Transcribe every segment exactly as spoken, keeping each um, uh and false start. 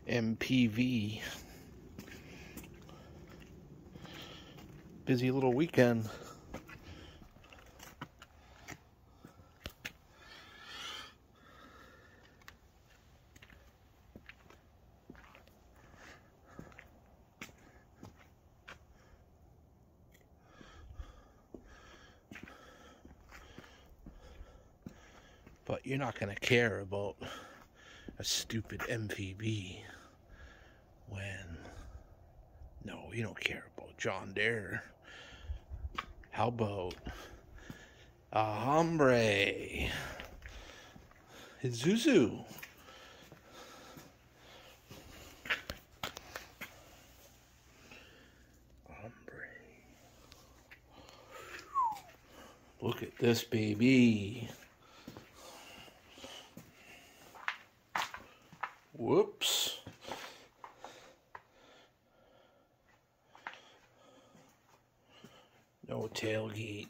M P V. Busy little weekend. But you're not gonna care about a stupid M P V when, no, you don't care about John Deere. How about a Hombre, Isuzu? Hombre. Look at this baby. Whoops. No tailgate.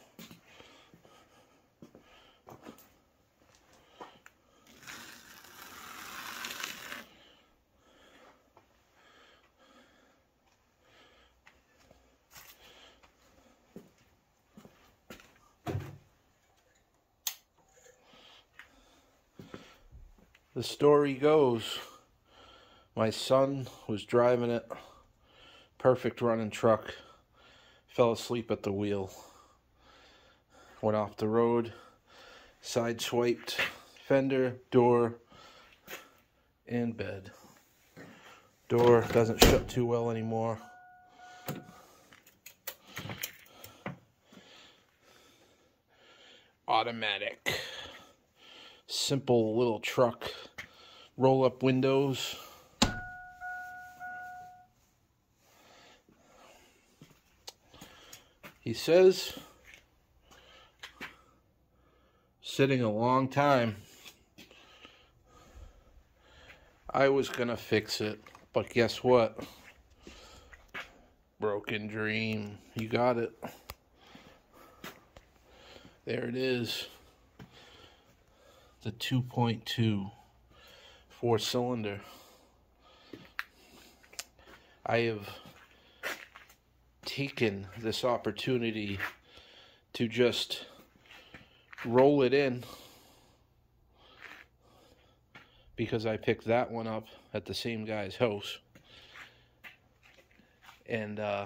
The story goes, my son was driving it, perfect running truck, fell asleep at the wheel, went off the road, side swiped, fender, door, and bed. Door doesn't shut too well anymore. Automatic. Simple little truck, roll up windows. He says, sitting a long time. I was gonna fix it, but guess what? Broken dream. You got it. There it is. The two point two four cylinder. I have taken this opportunity to just roll it in because I picked that one up at the same guy's house, and uh,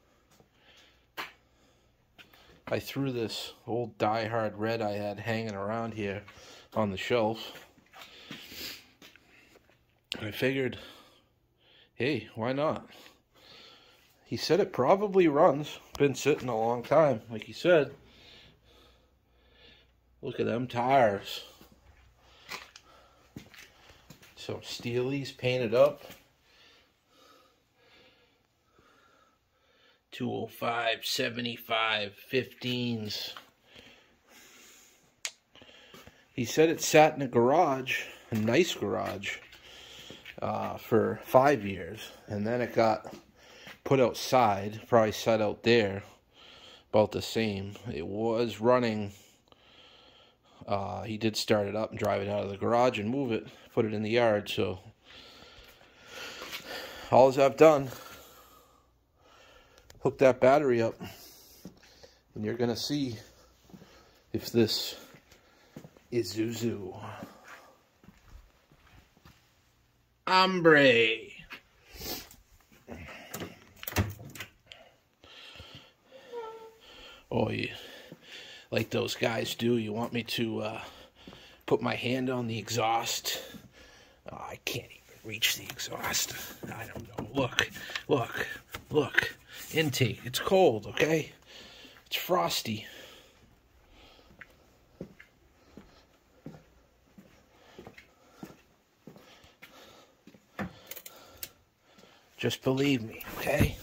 I threw this old Die Hard red I had hanging around here on the shelf. I figured, hey, why not? He said it probably runs. Been sitting a long time, like he said. Look at them tires. So Steelies painted up. two oh five, seventy-five, fifteens. He said it sat in a garage, a nice garage, uh, for five years. And then it got put outside, probably sat out there, about the same. It was running. Uh, he did start it up and drive it out of the garage and move it, put it in the yard. So all I've done, hook that battery up, and you're gonna see if this Isuzu Hombre. Oh, you, like those guys do, you want me to uh, put my hand on the exhaust? Oh, I can't even reach the exhaust. I don't know. Look, look, look. Intake. It's cold, okay? It's frosty. Just believe me, okay?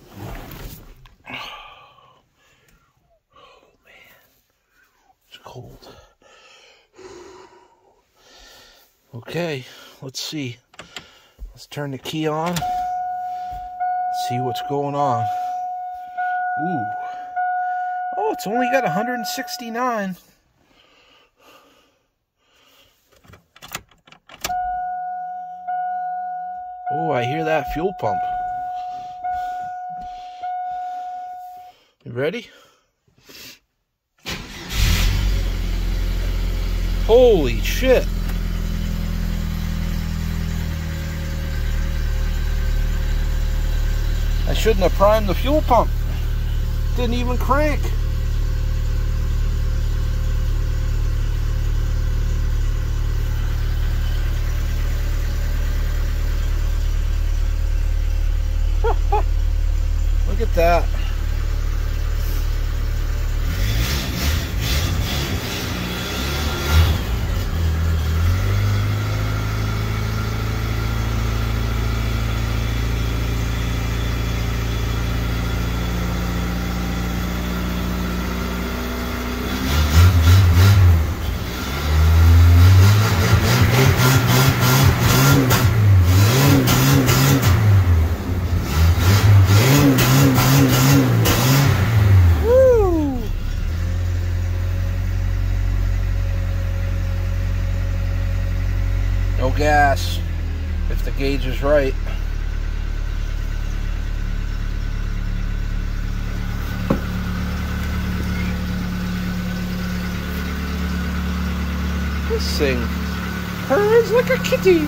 Cold. Okay, let's see. Let's turn the key on. See what's going on. Ooh. Oh, it's only got one hundred sixty-nine. Oh, I hear that fuel pump. You ready? Holy shit. I shouldn't have primed the fuel pump. Didn't even crank. Look at that. No gas, if the gauge is right. This thing purrs like a kitty.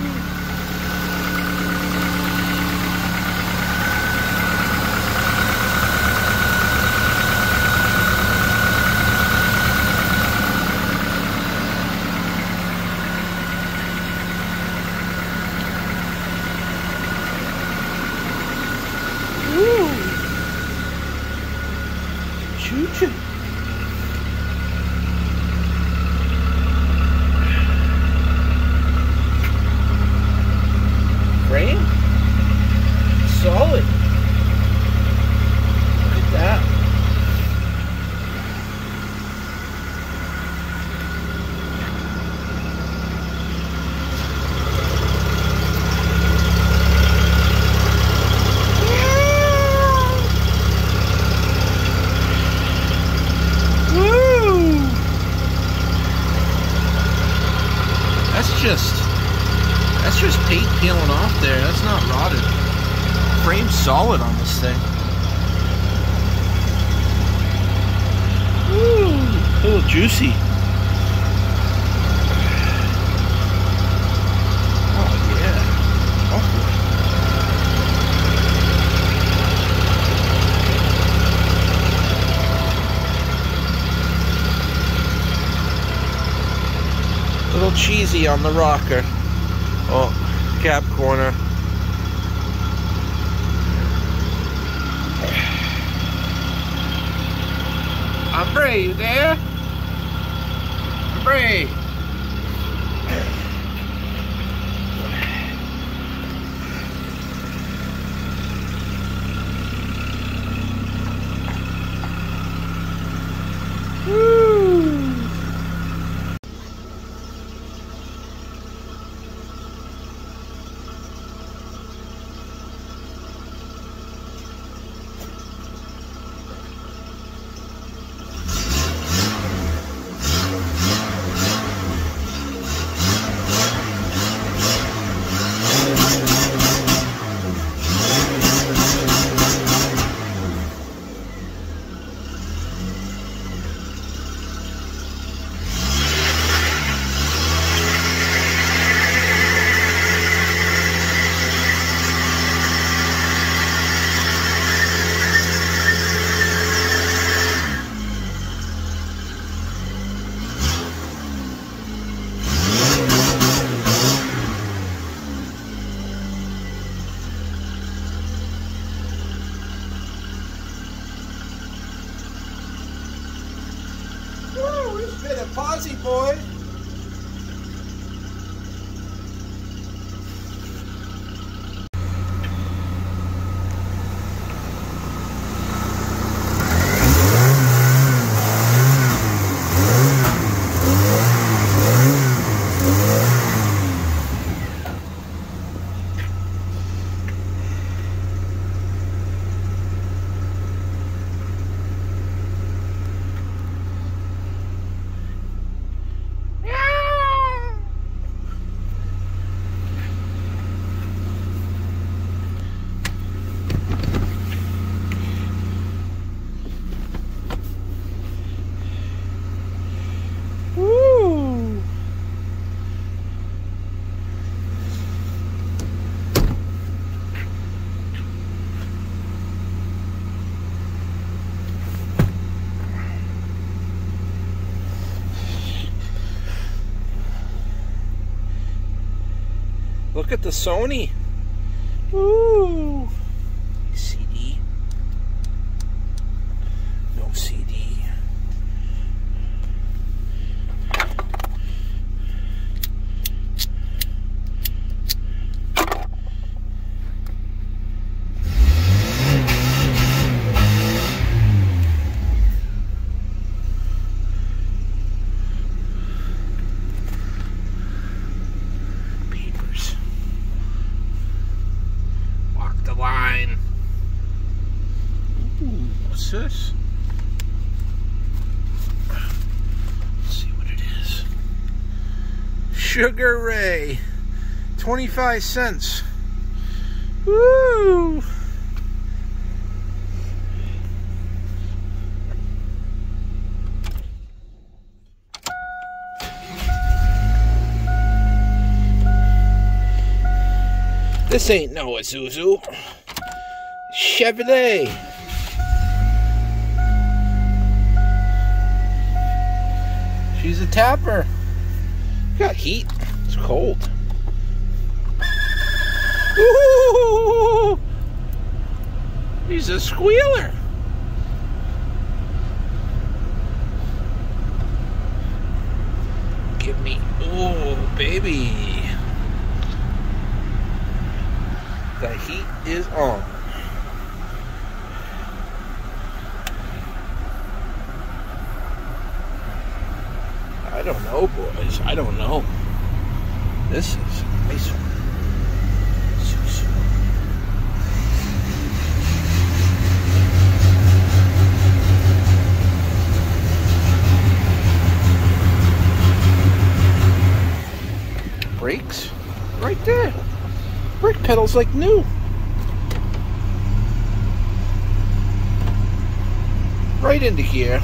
Choo-choo. Frame? Solid. Look at that. That's just, that's just paint peeling off there. That's not rotted. Frame's solid on this thing. Ooh, a little juicy. Oh yeah. Oh. A little cheesy on the rocker. Oh, cap corner. Hombre, you there? Hombre. Woo, it's been a posse, boy. Look at the Sony. Ooh. C D. No C D. Line. Ooh, what's this? Let's see what it is. Sugar Ray, twenty-five cents. Woo! This ain't no Isuzu. Chevrolet. She's a tapper. Got heat. It's cold. Ooh! She's a squealer. Give me, oh baby. The heat is on. I don't know, boys. I don't know. This is a nice one. Brakes? Right there. Brake pedals like new. Right into here.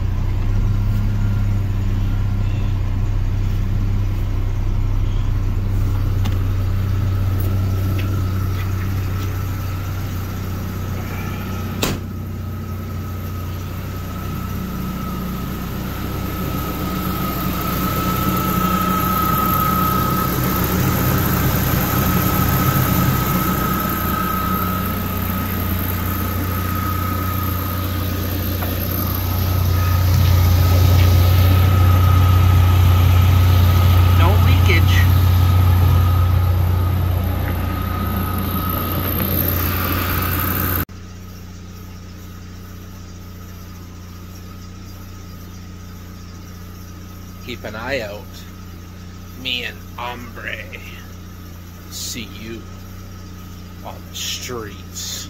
Keep an eye out. Me and Hombre. See you on the streets.